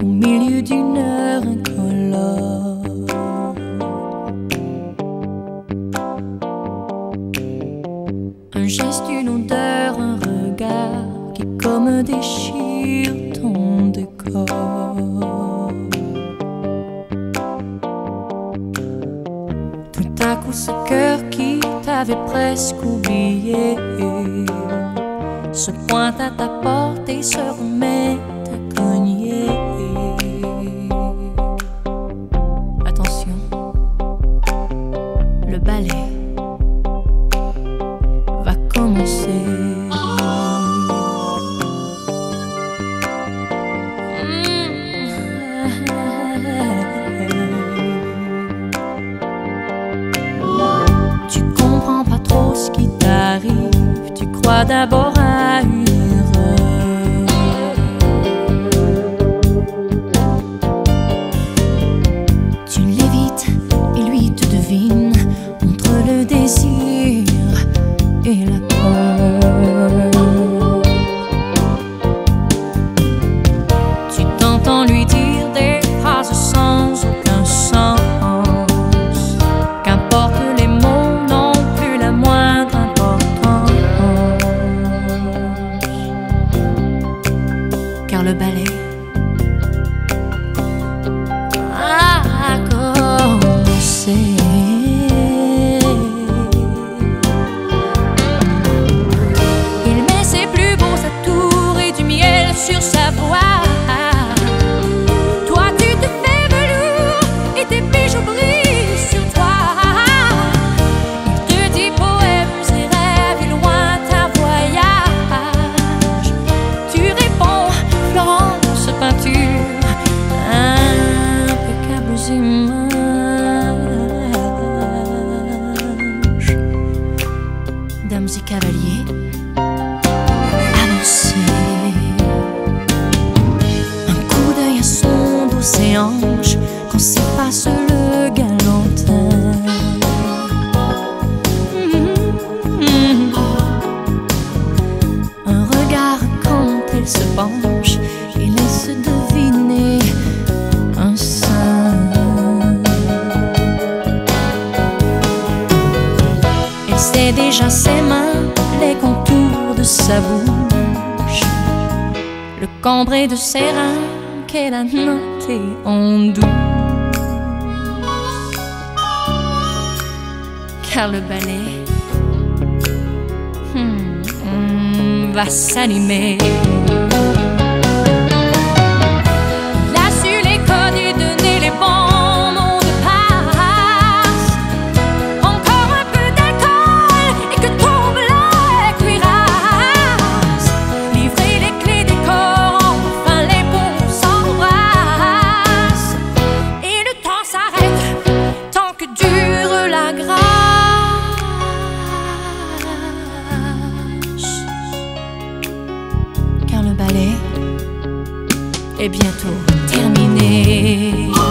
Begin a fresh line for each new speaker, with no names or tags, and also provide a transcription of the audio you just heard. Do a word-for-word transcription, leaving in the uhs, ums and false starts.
au milieu d'une heure incolore. Un geste, une odeur, un regard qui comme déchire ton décor. Tout à coup ce cœur qui t'avait presque oublié se pointe à ta porte et se remet à cogner. Attention, le ballet va commencer. Tu comprends pas trop ce qui t'arrive, tu crois d'abord à une erreur. Tu l'évites et lui te devine entre le désir et la peur. Tu t'entends lui dire des phrases sans aucun sens. Qu'importe les mots n'ont plus la moindre importance, car le ballet a commencé. Il met ses plus beaux atours et du miel sur sa voix. Toi tu te fais velours et tes bijoux brillent sur toi. Il te dit poèmes et rêves et lointains voyages. Tu réponds Florence, peinture, impeccables images. Dames et cavaliers, avancez. Un coup d'œil à son dos séange quand s'efface le galantin. Un regard quand elle se penche et laisse deviner un sein. Elle sait déjà ses mains, les contours de sa bouche, le cambré de ses reins qu'elle a noté en douce. Car le ballet hmm, hmm, va s'animer. Il a su les codes et donner les bons mots de passe. Encore un peu d'alcool et que tombe la cuirasse. Livrer les clés des corps, enfin les bons s'embrassent. Et le temps s'arrête tant que dure la grâce. Car le ballet est bientôt terminé.